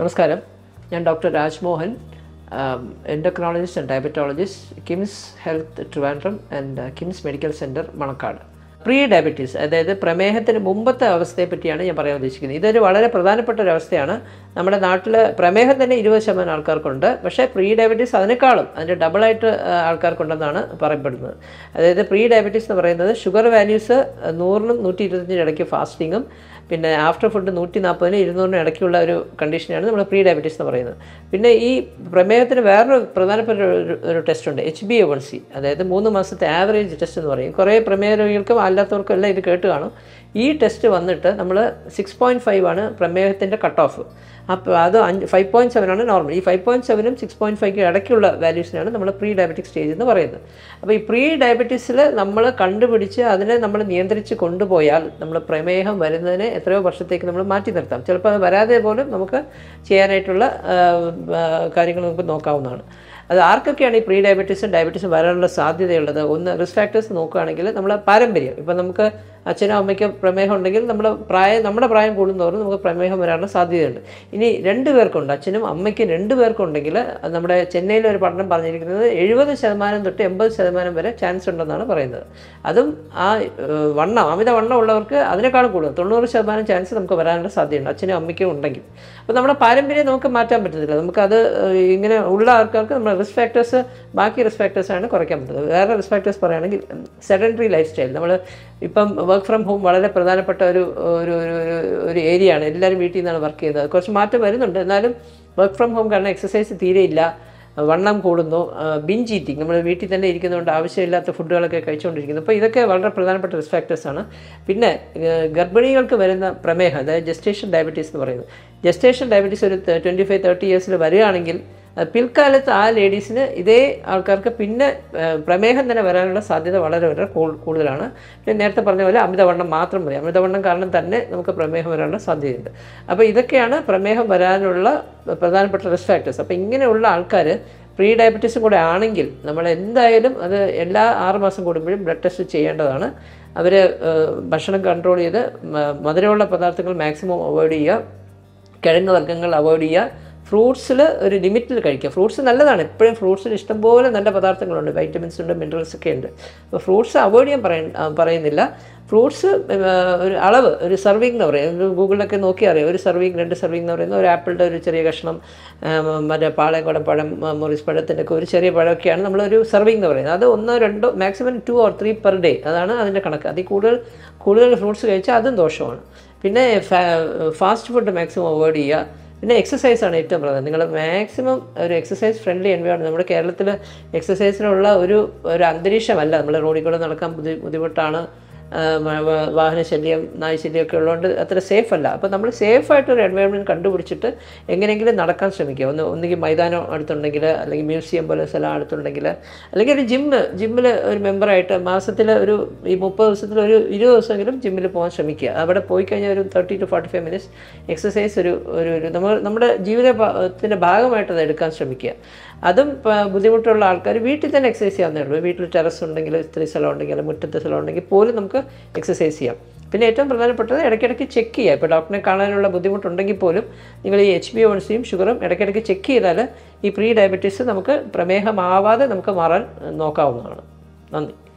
നമസ്കാരം, ഞാൻ doctor Rajmohan, endocrinologist and diabetologist, KIMS health Trivandrum and KIMS medical centre Manacaud. Pre diabetes, അതായത് പ്രമേഹത്തിന് മുമ്പത്തെ അവസ്ഥയെ പറ്റിയാണ് ഞാൻ പറയാൻ ഉദ്ദേശിക്കുന്നത്. ഇതൊരു വളരെ പ്രധാനപ്പെട്ട ഒരു അവസ്ഥയാണ്. നമ്മുടെ നാട്ടിൽ പ്രമേഹം തന്നെ 20% ആൾക്കാർക്കുണ്ട്. പക്ഷേ പ്രീ ഡയബറ്റീസ് അതിനേക്കാളും അതിൻ്റെ ഡബിളായിട്ട് ആൾക്കാർക്കുണ്ടെന്നാണ് പറയപ്പെടുന്നത്. അതായത് പ്രീ ഡയബറ്റീസ് എന്ന് പറയുന്നത് ഷുഗർ വാല്യൂസ് 100-നും 125 ഇടയ്ക്ക് ഫാസ്റ്റിങ്ങും പിന്നെ ആഫ്റ്റർ ഫുഡ് 140-നും 200-നും ഇടയ്ക്കുള്ള ഒരു കണ്ടീഷനാണ് നമ്മൾ പ്രീ ഡയബറ്റീസ് എന്ന് പറയുന്നത്. പിന്നെ ഈ പ്രമേഹത്തിന് വേറൊരു പ്രധാനപ്പെട്ട ഒരു ടെസ്റ്റ് ഉണ്ട്, HbA1c, അതായത് 3 മാസത്തെ ആവറേജ് ടെസ്റ്റ് എന്ന് പറയും. കുറേ പ്രമേഹ രോഗികൾക്കും അല്ലാത്തവർക്കും എല്ലാം ഇത് കേട്ട് കാണും. ഈ ടെസ്റ്റ് വന്നിട്ട് നമ്മൾ 6.5 ആണ് പ്രമേഹത്തിൻ്റെ കട്ട് ഓഫ്. അപ്പോൾ അത് 5.7 ആണ് നോർമൽ. ഈ 5.7-നും 6.5-ക്കും ഇടയ്ക്കുള്ള വാല്യൂസിനാണ് നമ്മൾ പ്രീ ഡയബറ്റിക് സ്റ്റേജ് എന്ന് പറയുന്നത്. അപ്പോൾ ഈ പ്രീ ഡയബറ്റീസിൽ നമ്മൾ കണ്ടുപിടിച്ച് അതിനെ നമ്മൾ നിയന്ത്രിച്ച് കൊണ്ടുപോയാൽ നമ്മൾ പ്രമേഹം വരുന്നതിനെ എത്രയോ വർഷത്തേക്ക് നമ്മൾ മാറ്റി നിർത്താം. ചിലപ്പോൾ അത് വരാതെ പോലും നമുക്ക് ചെയ്യാനായിട്ടുള്ള കാര്യങ്ങൾ നമുക്ക് നോക്കാവുന്നതാണ്. അത് ആർക്കൊക്കെയാണ് ഈ പ്രീ ഡയബറ്റീസും വരാനുള്ള സാധ്യതയുള്ളത്? ഒന്ന്, റിസ്ക് ഫാക്ടേഴ്സ് നോക്കുകയാണെങ്കിൽ നമ്മൾ പാരമ്പര്യം, ഇപ്പം നമുക്ക് അച്ഛനോ അമ്മയ്ക്കോ പ്രമേഹം ഉണ്ടെങ്കിൽ നമ്മുടെ പ്രായം കൂടുന്നതോറും നമുക്ക് പ്രമേഹം വരാനുള്ള സാധ്യതയുണ്ട്. ഇനി 2 പേർക്കുണ്ട്, അച്ഛനും അമ്മയ്ക്കും 2 പേർക്കുണ്ടെങ്കിൽ നമ്മുടെ ചെന്നൈയിലെ ഒരു പഠനം പറഞ്ഞിരിക്കുന്നത് 70% തൊട്ട് 80% വരെ ചാൻസ് ഉണ്ടെന്നാണ് പറയുന്നത്. അതും ആ അമിത വണ്ണം ഉള്ളവർക്ക് അതിനേക്കാളും കൂടുതൽ 90% ചാൻസ് നമുക്ക് വരാനുള്ള സാധ്യതയുണ്ട് അച്ഛനും അമ്മയ്ക്കും ഉണ്ടെങ്കിൽ. അപ്പോൾ നമ്മുടെ പാരമ്പര്യം നമുക്ക് മാറ്റാൻ പറ്റത്തില്ല. നമുക്കത് ഇങ്ങനെ ഉള്ള ആൾക്കാർക്ക് നമ്മുടെ റിസ്ക് ഫാക്ടേഴ്സ്, ബാക്കി റിസ്ക് ഫാക്ടേഴ്സാണ് കുറയ്ക്കാൻ പറ്റുന്നത്. വേറെ റിസ്ക് ഫാക്ടേഴ്സ് പറയുകയാണെങ്കിൽ സെഡൻറ്ററി ലൈഫ് സ്റ്റൈൽ. നമ്മൾ ഇപ്പം വർക്ക് ഫ്രം ഹോം വളരെ പ്രധാനപ്പെട്ട ഒരു ഏരിയ ആണ്. എല്ലാവരും വീട്ടിൽ നിന്നാണ് വർക്ക് ചെയ്യുന്നത്. കുറച്ച് മാറ്റം വരുന്നുണ്ട്. എന്നാലും വർക്ക് ഫ്രം ഹോം കാരണം എക്സസൈസ് തീരെയില്ല, വണ്ണം കൂടുന്നു, ബിഞ്ച് ഈറ്റിംഗ്, നമ്മൾ വീട്ടിൽ തന്നെ ഇരിക്കുന്നതുകൊണ്ട് ആവശ്യമില്ലാത്ത ഫുഡുകളൊക്കെ കഴിച്ചുകൊണ്ടിരിക്കുന്നു. അപ്പോൾ ഇതൊക്കെ വളരെ പ്രധാനപ്പെട്ട റിസ്ക് ഫാക്ടേഴ്സാണ്. പിന്നെ ഗർഭിണികൾക്ക് വരുന്ന പ്രമേഹം, അതായത് ജസ്റ്റേഷൻ ഡയബറ്റീസ് എന്ന് പറയുന്നത്. ജസ്റ്റേഷൻ ഡയബറ്റീസ് ഒരു 25-30 ഇയേഴ്സിൽ വരികയാണെങ്കിൽ പിൽക്കാലത്ത് ആ ലേഡീസിന് ഇതേ ആൾക്കാർക്ക് പിന്നെ പ്രമേഹം തന്നെ വരാനുള്ള സാധ്യത വളരെ വളരെ കൂടുതലാണ്. പിന്നെ നേരത്തെ പറഞ്ഞ പോലെ അമിതവണ്ണം മാത്രം മതി. അമിതവണ്ണം കാരണം തന്നെ നമുക്ക് പ്രമേഹം വരാനുള്ള സാധ്യതയുണ്ട്. അപ്പോൾ ഇതൊക്കെയാണ് പ്രമേഹം വരാനുള്ള പ്രധാനപ്പെട്ട റിസ്ക് ഫാക്ടേഴ്സ്. അപ്പോൾ ഇങ്ങനെയുള്ള ആൾക്കാർ പ്രീ ഡയബറ്റീസും കൂടെ ആണെങ്കിൽ നമ്മൾ എന്തായാലും അത് എല്ലാ 6 മാസം കൂടുമ്പോഴും ബ്ലഡ് ടെസ്റ്റ് ചെയ്യേണ്ടതാണ്. അവർ ഭക്ഷണം കൺട്രോൾ ചെയ്ത് മധുരമുള്ള പദാർത്ഥങ്ങൾ മാക്സിമം അവോയ്ഡ് ചെയ്യുക, കിഴങ്ങ് വർഗ്ഗങ്ങൾ അവോയ്ഡ് ചെയ്യുക, ഫ്രൂട്ട്സിൽ ഒരു ലിമിറ്റിൽ കഴിക്കുക. ഫ്രൂട്ട്സ് നല്ലതാണ്. എപ്പോഴും ഫ്രൂട്ട്സിൽ ഇഷ്ടംപോലെ നല്ല പദാർത്ഥങ്ങളുണ്ട്, വൈറ്റമിൻസ് ഉണ്ട്, മിനറൽസ് ഒക്കെ ഉണ്ട്. അപ്പോൾ ഫ്രൂട്ട്സ് അവോയ്ഡ് ചെയ്യാൻ പറയുന്നില്ല. ഫ്രൂട്ട്സ് ഒരു അളവ്, ഒരു സർവിങ് എന്ന് പറയും. ഗൂഗിളിലൊക്കെ നോക്കി അറിയാം. ഒരു സർവിങ്, 2 സർവിങ് എന്ന് പറയുന്നത് ഒരു ആപ്പിളിൻ്റെ ഒരു ചെറിയ കഷ്ണം, മറ്റേ പാളയംകുടപ്പഴം, മൊറീസ് പഴത്തിൻ്റെ ഒക്കെ ഒരു ചെറിയ പഴമൊക്കെയാണ് നമ്മളൊരു സർവിങ് എന്ന് പറയുന്നത്. അത് 1-2, മാക്സിമം 2 or 3 പെർ ഡേ, അതാണ് അതിൻ്റെ കണക്ക്. അതിൽ കൂടുതൽ ഫ്രൂട്ട്സ് കഴിച്ചാൽ അതും ദോഷമാണ്. പിന്നെ ഫാസ്റ്റ് ഫുഡ് മാക്സിമം അവോയ്ഡ് ചെയ്യുക. പിന്നെ എക്സസൈസാണ് ഏറ്റവും പ്രധാനം. നിങ്ങൾ മാക്സിമം ഒരു എക്സസൈസ് ഫ്രണ്ട്ലി എൻവയോൺമെൻറ്റ്. നമ്മുടെ കേരളത്തിൽ എക്സസൈസിനുള്ള ഒരു അന്തരീക്ഷമല്ല. നമ്മൾ റോഡിൽ കൂടെ നടക്കാൻ ബുദ്ധിമുട്ടാണ്, വാഹനശല്യം, നായ്ശല്യമൊക്കെ ഉള്ളതുകൊണ്ട് അത്ര സേഫ് അല്ല. അപ്പോൾ നമ്മൾ സേഫായിട്ടൊരു എൻവയോൺമെൻറ്റ് കണ്ടുപിടിച്ചിട്ട് എങ്ങനെയെങ്കിലും നടക്കാൻ ശ്രമിക്കുക. ഒന്നുകിൽ മൈതാനം അടുത്തുണ്ടെങ്കിൽ, അല്ലെങ്കിൽ മ്യൂസിയം പോലെ സ്ഥലം അടുത്തുണ്ടെങ്കിൽ, അല്ലെങ്കിൽ ഒരു ജിമ്മിൽ ഒരു മെമ്പറായിട്ട് മാസത്തിൽ ഈ 30 ദിവസത്തിൽ ഒരു 20 ദിവസമെങ്കിലും ജിമ്മിൽ പോകാൻ ശ്രമിക്കുക. അവിടെ പോയി കഴിഞ്ഞാൽ ഒരു 30 to 45 മിനിറ്റ്സ് എക്സസൈസ് നമ്മുടെ ജീവിതത്തിൻ്റെ ഭാഗമായിട്ട് അത് എടുക്കാൻ ശ്രമിക്കുക. അതും ബുദ്ധിമുട്ടുള്ള ആൾക്കാർ വീട്ടിൽ തന്നെ എക്സസൈസ് ചെയ്യാവുന്നേ ഉള്ളൂ. വീട്ടിൽ ടെറസ് ഉണ്ടെങ്കിൽ, ഇത്തിരി സ്ഥലം ഉണ്ടെങ്കിൽ, മുറ്റത്തെ സ്ഥലം ഉണ്ടെങ്കിൽ പോലും നമുക്ക് എക്സസൈസ് ചെയ്യാം. പിന്നെ ഏറ്റവും പ്രധാനപ്പെട്ടത് ഇടയ്ക്കിടയ്ക്ക് ചെക്ക് ചെയ്യുക. ഇപ്പോൾ ഡോക്ടറിനെ കാണാനുള്ള ബുദ്ധിമുട്ടുണ്ടെങ്കിൽ പോലും നിങ്ങൾ ഈ HbA1cയും ഷുഗറും ഇടയ്ക്കിടയ്ക്ക് ചെക്ക് ചെയ്താൽ ഈ പ്രീ ഡയബറ്റീസ് നമുക്ക് പ്രമേഹമാവാതെ നമുക്ക് മാറാൻ നോക്കാവുന്നതാണ്. നന്ദി.